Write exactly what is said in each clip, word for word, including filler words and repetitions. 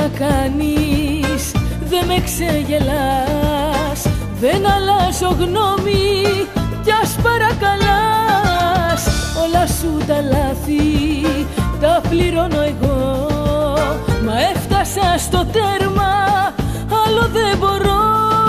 να κάνεις, δεν με ξεγελάς, δεν αλλάζω γνώμη κι ας παρακαλάς. Όλα σου τα λάθη τα πληρώνω εγώ, μα έφτασα στο τέρμα, άλλο δεν μπορώ.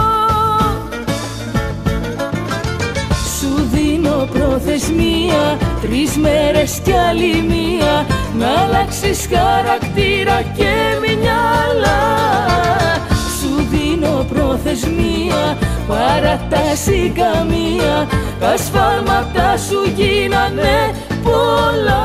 Σου δίνω προθεσμία, τρεις μέρες κι άλλη μία, να αλλάξεις χαρακτήρα και μυαλά. Σου δίνω προθεσμία, παρατάση καμία, τα σφάλματα σου γίνανε πολλά.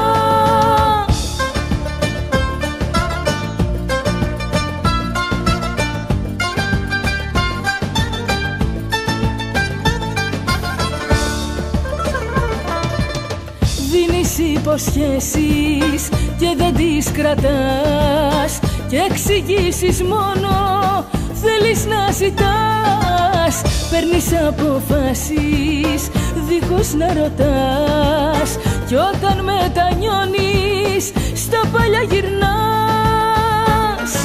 Δίνεις υποσχέσεις και δεν τις κρατάς, και εξηγήσεις μόνο θέλεις να ζητάς. Παίρνεις αποφάσεις δίχως να ρωτάς, κι όταν μετανιώνεις στα παλιά γυρνάς.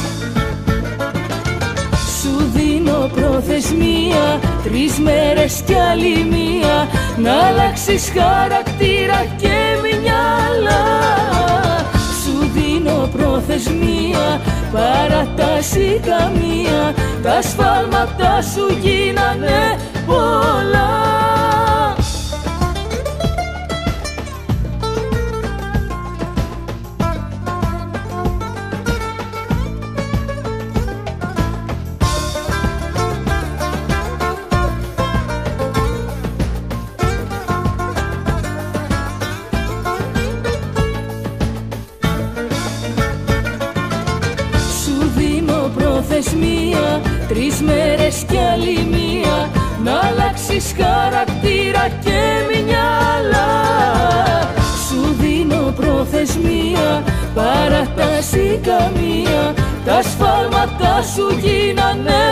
Σου δίνω προθεσμία, τρεις μέρες κι άλλη μία, να αλλάξεις χαρακτήρα και μυαλά. Σου δίνω προθεσμία, παρατάση καμία, τα σφάλματα σου γίνανε πολλά. Προθεσμία, τρεις μέρες κι άλλη μία, να αλλάξεις χαρακτήρα και μυαλά. Σου δίνω προθεσμία, παρατάση καμία, τα σφάλματα σου γίνανε